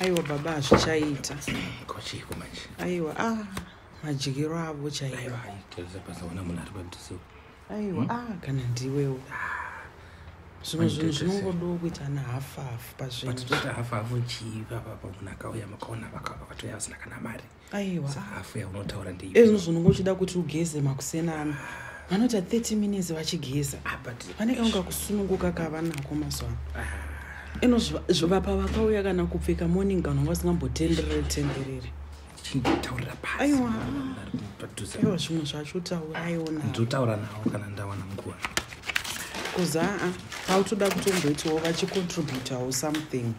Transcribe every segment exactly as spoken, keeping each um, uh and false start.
aiwa baba zvichaita kochiko manje aiwa ah majikiro avo chaiwa aiwa keza pasaona munhu ari padhuze aiwa ah kana ndiwewo zvimwe zvinhu zvinongodo kuita nahafu hafu pazvinhu patitoti hafu hafu chiva papa munhu akauya makaona vakatoya vasina kana mari aiwa hafu yaunotaura ndei ezvinhu zvinongochida kuti ugeze makusenana vanota thirty minutes vachigeza pane kaunga kusununguka kava nako mazuva ino zvivapa vakauya kana kupfeka morning gown vasingambotenderere tenderere chingitaurira pasi aiwa aiwa zvimwe zvacho taura iona ndotaura nawo kana ndawana nguva kuza pautoda kutomboitawo vachicontributawo something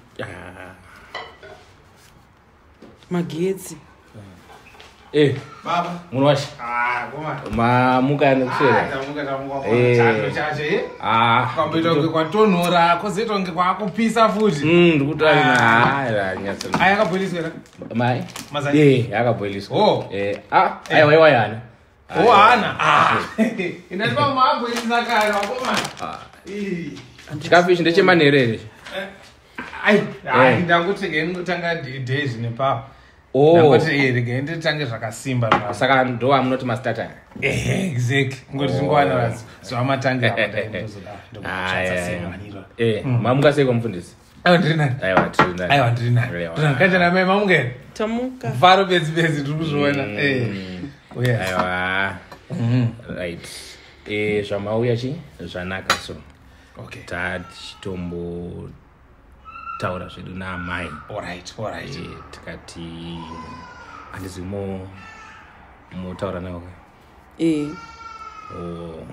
magetsi eh baba munhu wacho ah koma mamuka nekusera tamuka tamuka kwa chando chache ah kwambito kwatonhora kozeto nge kwakupisa futi mm ndikutari na hayi nyatso aya akaboiliswa mai mazani eh akaboiliswa oh eh ah ayi waiwa yana oh ana ah inalipa maboilisa kana wakoma ah eh chikafishi ndechemanherere ai ai ndanguti ngekutanga days nepapa oh ngoti irigende tange zvakasimba baba saka ndo amunoti master eh exactly ngoti ngwana razi so amatanga apa ndozoda ndokuchatsa semaniro eh mamuka seko mfundisi ayo ndina aiwa ndina aiwa ndina ndinakaita na mai mamuke tamuka faro bedzi bedzi ndikuzviona eh uya aiwa right eh zvamauya chi zvanaka so okay tachitombo taura zvedu naamai alright alright tikati handizimo mutaura nawo eh oh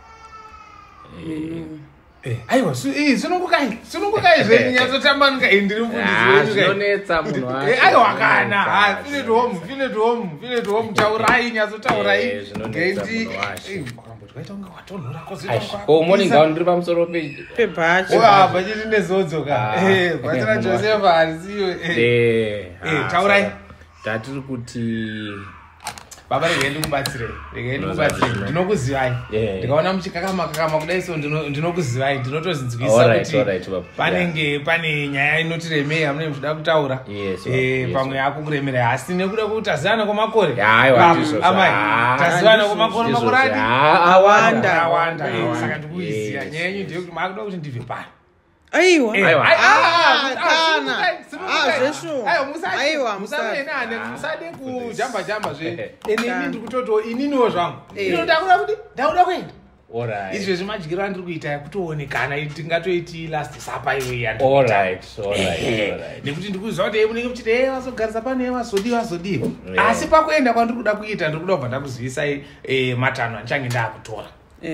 eh eh aiwa eh sinongokai sinongokai zve nyatsotambanika indiri mfundisi wedu kai zonetsa munhu wacho eh aiwa kana ha file to home file to home file to home taurai nyatsotaurai ngendi twaita unga watonhora ko morning gown ndiri pamusoro pebhachi wa bachiti nezodzoka eh batira Joseph arisiyo eh eh taurai tatiri kuti baba regendi kubatsire regendi kubatsire ndinokuzivai ndikaona muchikakama kakama kudai so ndinokuzivai ndinotozinzwisa kuti panenge pane nyaya inotiremei hamune muzvida kutaura eh pamwe yako kuremera asi nekuda kuti tazivana kwemakore amai tazivana kwemakore makore adi awanda awanda saka ndikuiziya nyaya yenyu ndeyekuti makuda kuti ndibve pano aiwa aiwa kana ah zvesho aiwa musaenane musade kujamba jamba zve enini ndikutoto ininiwo zvangu ndinoda kuti ndauda kuenda alright izvi zvimajikiro andiri kuita kutoonekana tingatoiti last supper iwe alright alright nekuti ndikuziva kuti munenge muchiti eh vazogarisa pane vazodiwa vazodiwa asi pakuenda kwandiri kuda kuita ndiri kuda kubva ndakuzivisai matanho andichange ndakutora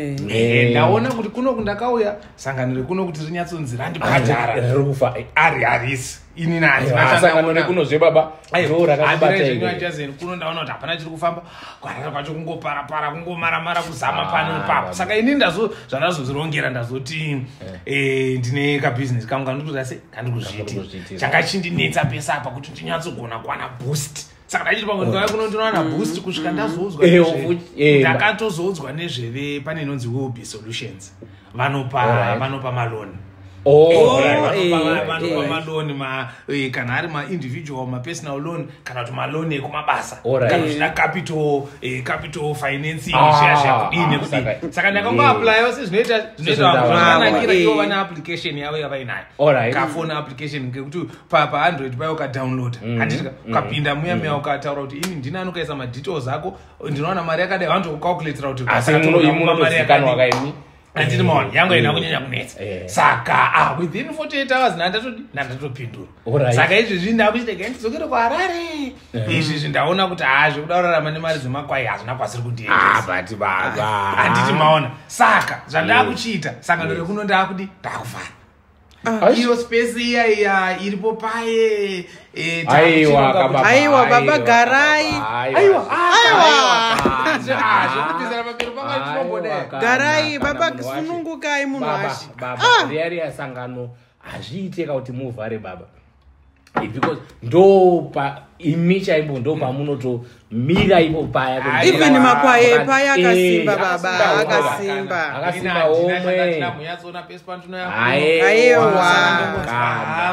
eh ndaona kuti kuno kundakauya sangano rekuno kuti rinyatsonzira ndibhadhara rikufa ari harisi ini nani sangano rekuno zve baba ndo rakabata ino jazen kuno ndaona kuti hapana chiri kufamba kwarara kwacho kungopara para kungomara mara kuzama pane ipapo saka ini ndazo zvandazozvirongera ndazoti eh ndine ka business kangu kandikuti ase kandikuzviita chakachindinetsa pesa apa kuti ndinyatsogona kwana boost saka ndachiti pamwe ndikauya kuno ndinowana boost kusvika ndazoudzwa ndakatozodzwa nezveve pane inonzi Wellbe Solutions vanopa vanopa maloni oh vanopa maloni ma kana ari ma individual ma personal loan kana kuti maloni ekumabasa kana zvina capital capital financing shasha kudini kudini saka ndakanga apply wase zvinoita zvinoita zvakanakira ivo vana application yavo yavainayo ka phone application ngekuti pa pa Android payo ka download handiti ukapinda muya muya ukataura kuti ini ndina anokaisa ma details ako ndinoona mari yakadai vantu kucalculate kuti asi mari yakadai wakaimi andini maona yangu ina kunyanya kunetsa saka ah within forty-eight hours ndatoti ndatopindura saka izvi zvinda kuchita gendizokere kuHarare izvi zvindaona kuti ah zvekudaurarama nemari dzemakwai hazvina kwasiri kundiendesa ah but baba anditi maona saka zvandakuchita sangano rekuno ndakudi ndakuvara iyo space iya iya iripo paye eh aiwa aiwa baba garai aiwa aiwa zvekupizira pamberi panga tinombodai garai baba sunungukai munhu wacho baba riari yasangano azviiteka kuti muvhare baba because ndo pa imi chaimbo ndo pamunotomira ipo paya even makwaye paya akasimba baba akasimba akasimba omwe ndinamuyatsona pesi pantuno yako aiwa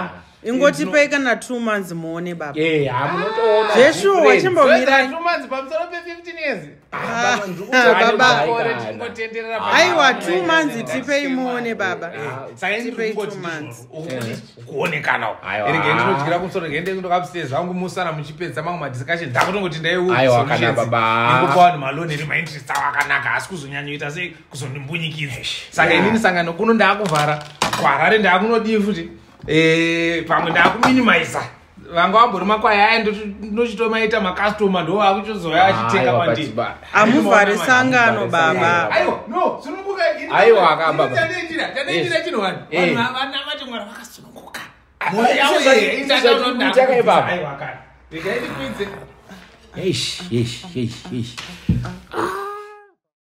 ingotipei kana two months muone baba. Eh, hamunotoona. Jeshu wachimbomirai. two months pamusoro pe fifteen years. Ah, baba. baba. Aiwa two months tipei muone baba. Saka Tipei two ndingoti months. kuonekana. Aiwa. Ere ngendinotyira kumusoro ngende kundoka upstairs vangu musara muchipedza mamwe madiscussion ndakutongoti ndaiwo. Aiwa kana baba. Ndikupa vanhu maloni eri mainterest awakanaka asi kuzonyanyoita sei kuzondimbunyikiza. Saka inini sangano kuno ndakuvhara kwaRarare ndakunodii futi. Eh pamwe ndakuminimiza. Vanga vambori makwai aya ndochitomaita makastoma ndo akuchizoya achitenga mandii. Amuvhare sangano baba. Aiwa no sununguka ini. Aiwa aka baba. Tandechira tandechira chino vanhu. Eh. Vanhu vana vati mwara vakasununguka. Moyo yawo ye indachaka baba. Aiwa kana. Ndikaiti kwidze. Eish, eish, eish, eish.